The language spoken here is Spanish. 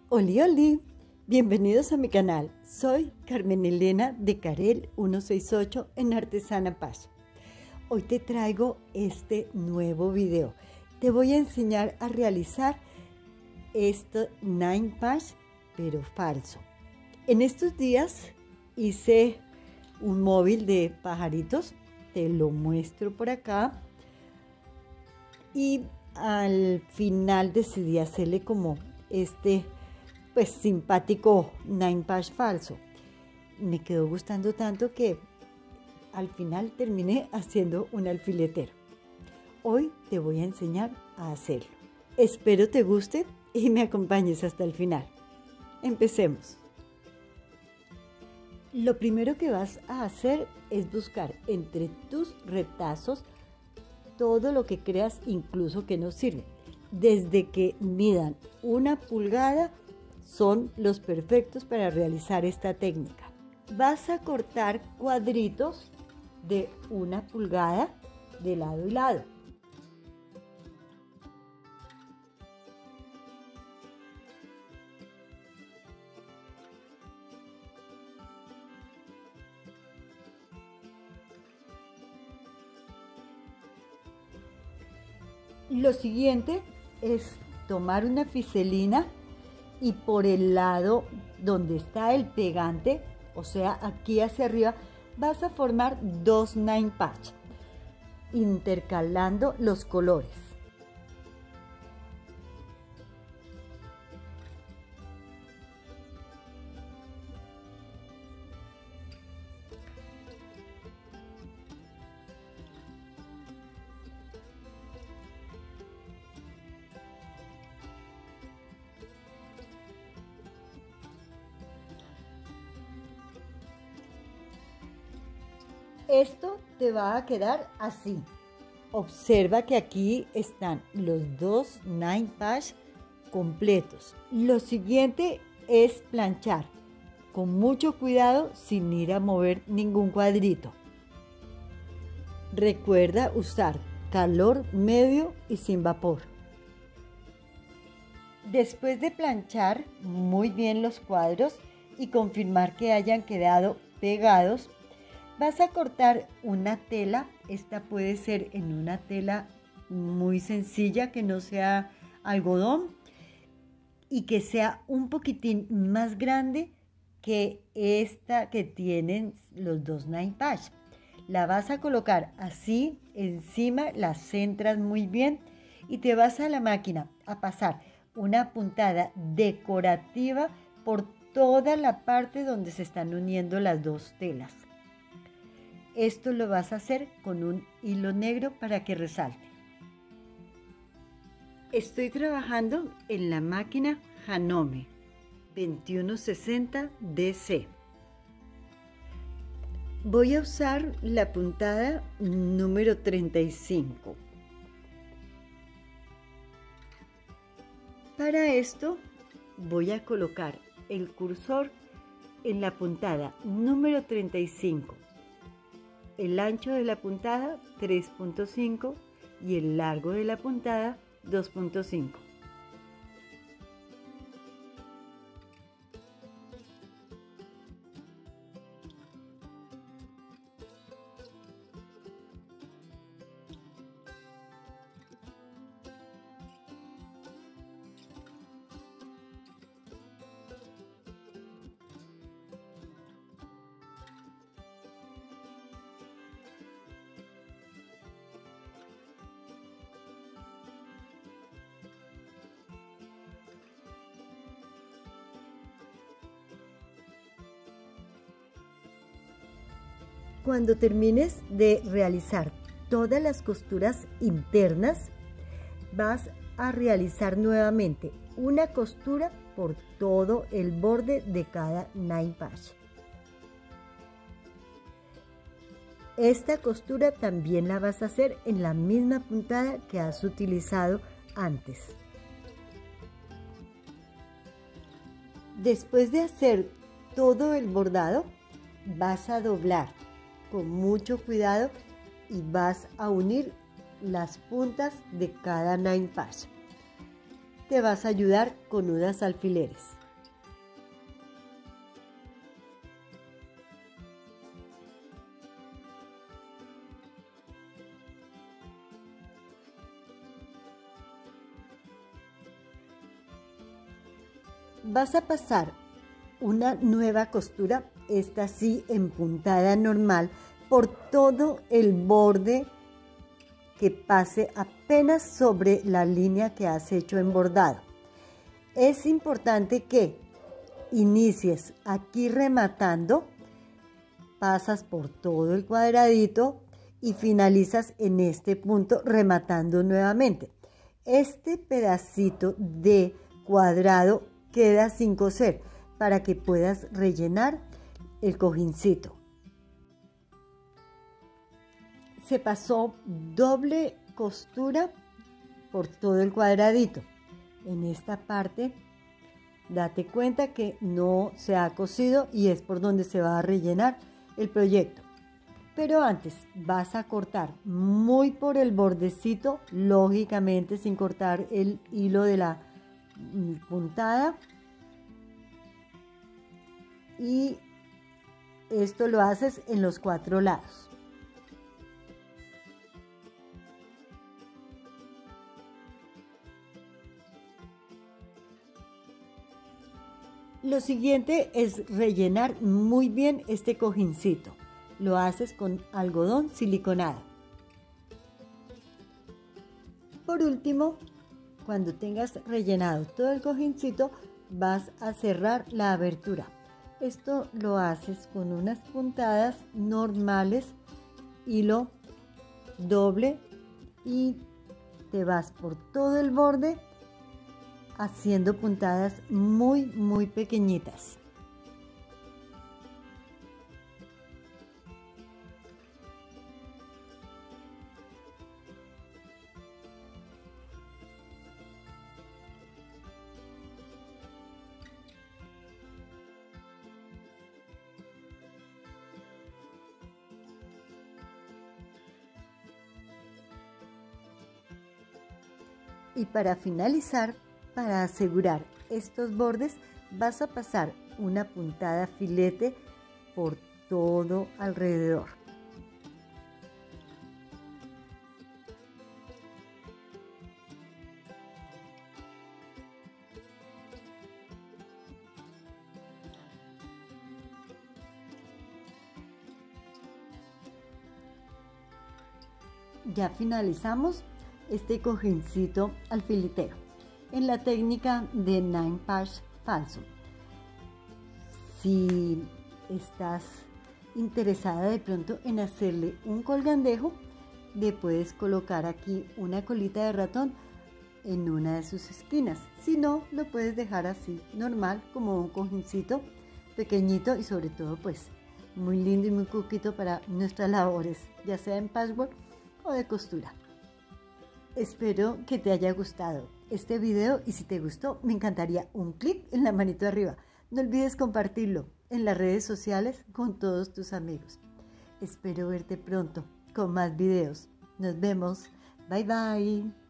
Oli, oli, bienvenidos a mi canal. Soy Carmen Elena de Carel 168 en Artesana Paz. Hoy te traigo este nuevo video. Te voy a enseñar a realizar este nine patch, pero falso. En estos días hice un móvil de pajaritos, te lo muestro por acá. Y al final decidí hacerle como este pues simpático nine patch falso. Me quedó gustando tanto que al final terminé haciendo un alfiletero. Hoy te voy a enseñar a hacerlo. Espero te guste y me acompañes hasta el final. Empecemos. Lo primero que vas a hacer es buscar entre tus retazos todo lo que creas, incluso que no sirve. Desde que midan 1 pulgada son los perfectos para realizar esta técnica. Vas a cortar cuadritos de 1 pulgada de lado y lado. Lo siguiente es tomar una fiselina y por el lado donde está el pegante, o sea, aquí hacia arriba, vas a formar 2 nine patch, intercalando los colores. Esto te va a quedar así. Observa que aquí están los 2 nine patch completos. Lo siguiente es planchar con mucho cuidado sin ir a mover ningún cuadrito. Recuerda usar calor medio y sin vapor. Después de planchar muy bien los cuadros y confirmar que hayan quedado pegados, vas a cortar una tela. Esta puede ser en una tela muy sencilla, que no sea algodón y que sea un poquitín más grande que esta que tienen los 2 nine patch. La vas a colocar así encima, la centras muy bien y te vas a la máquina a pasar una puntada decorativa por toda la parte donde se están uniendo las dos telas. Esto lo vas a hacer con un hilo negro para que resalte. Estoy trabajando en la máquina Janome 2160 DC. Voy a usar la puntada número 35. Para esto voy a colocar el cursor en la puntada número 35. El ancho de la puntada 3.5 y el largo de la puntada 2.5. Cuando termines de realizar todas las costuras internas, vas a realizar nuevamente una costura por todo el borde de cada nine patch. Esta costura también la vas a hacer en la misma puntada que has utilizado antes. Después de hacer todo el bordado, vas a doblar con mucho cuidado y vas a unir las puntas de cada nine patch. Te vas a ayudar con unas alfileres. Vas a pasar una nueva costura, esta sí en puntada normal, por todo el borde que pase apenas sobre la línea que has hecho en bordado. Es importante que inicies aquí rematando, pasas por todo el cuadradito y finalizas en este punto rematando nuevamente. Este pedacito de cuadrado queda sin coser para que puedas rellenar el cojincito. Se pasó doble costura por todo el cuadradito. En esta parte date cuenta que no se ha cosido y es por donde se va a rellenar el proyecto. Pero antes vas a cortar muy por el bordecito, lógicamente sin cortar el hilo de la puntada. Y esto lo haces en los 4 lados. Lo siguiente es rellenar muy bien este cojincito. Lo haces con algodón siliconado. Por último, cuando tengas rellenado todo el cojincito, vas a cerrar la abertura. Esto lo haces con unas puntadas normales, hilo doble, y te vas por todo el borde haciendo puntadas muy pequeñitas. Y para finalizar, para asegurar estos bordes, vas a pasar una puntada filete por todo alrededor. Ya finalizamos este cojincito alfiletero en la técnica de 9 Patch falso. Si estás interesada de pronto en hacerle un colgandejo, le puedes colocar aquí una colita de ratón en una de sus esquinas. Si no, lo puedes dejar así normal, como un cojincito pequeñito y sobre todo pues muy lindo y muy coquito para nuestras labores, ya sea en patchwork o de costura. Espero que te haya gustado este video y si te gustó me encantaría un clic en la manito arriba. No olvides compartirlo en las redes sociales con todos tus amigos. Espero verte pronto con más videos. Nos vemos. Bye bye.